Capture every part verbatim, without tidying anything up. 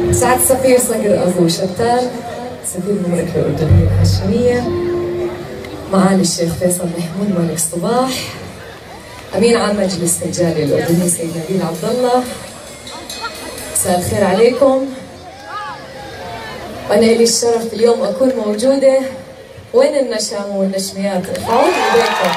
سعادة السفير صقر أبو شتان سفير المملكة الأردنية الهاشمية، معالي الشيخ فيصل محمود مالك صباح، أمين عام مجلس الجالية الأردنية سيد نبيل عبد الله، مساء الخير عليكم. وأنا لي الشرف اليوم أكون موجودة. وين النشام والنشميات؟ ارفعوا ايديكم.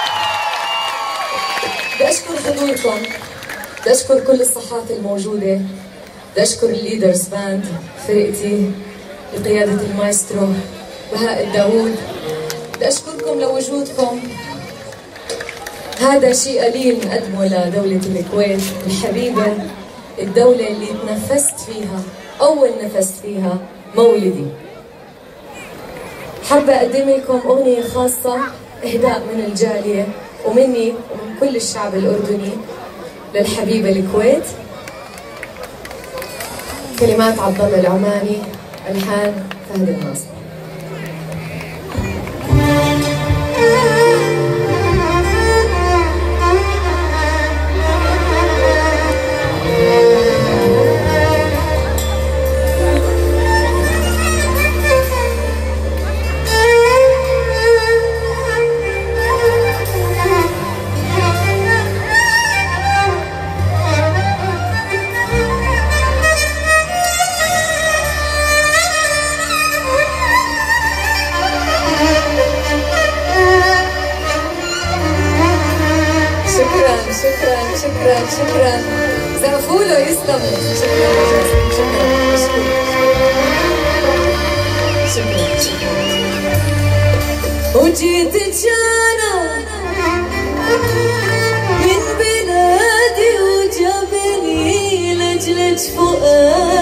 بدي أشكر حضوركم، بدي أشكر كل الصحات الموجودة، بدي أشكر الليدرز باند فرقتي بقيادة المايسترو بهاء الداوود، بدي أشكركم لوجودكم. هذا شيء قليل نقدمه لدولة الكويت الحبيبة، الدولة اللي تنفست فيها أول نفس فيها مولدي. حابة أقدم لكم أغنية خاصة إهداء من الجالية ومني ومن كل الشعب الأردني للحبيبة الكويت. كلمات عبد الله العماني، ألحان فهد الناصر. شكرا شكرا شكرا زقفوا له يسلموا. شكرا شكرا شكرا شكرا. وجيت انا من بلادي وجابني لجلج فؤادي